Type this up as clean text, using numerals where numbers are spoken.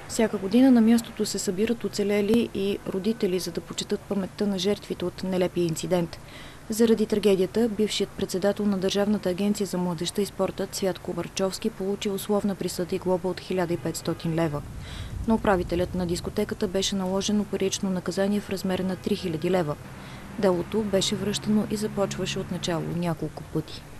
Всяка година на мястото се събират оцелели и родители, за да почетат паметта на жертвите от нелепия инцидент. Заради трагедията, бившият председател на Държавната агенция за младежта и спорта Цвятко Варчовски получи условна присъда и глоба от 1500 лева. На управителят на дискотеката беше наложено парично наказание в размер на 3000 лева. Делото беше връщано и започваше от начало няколко пъти.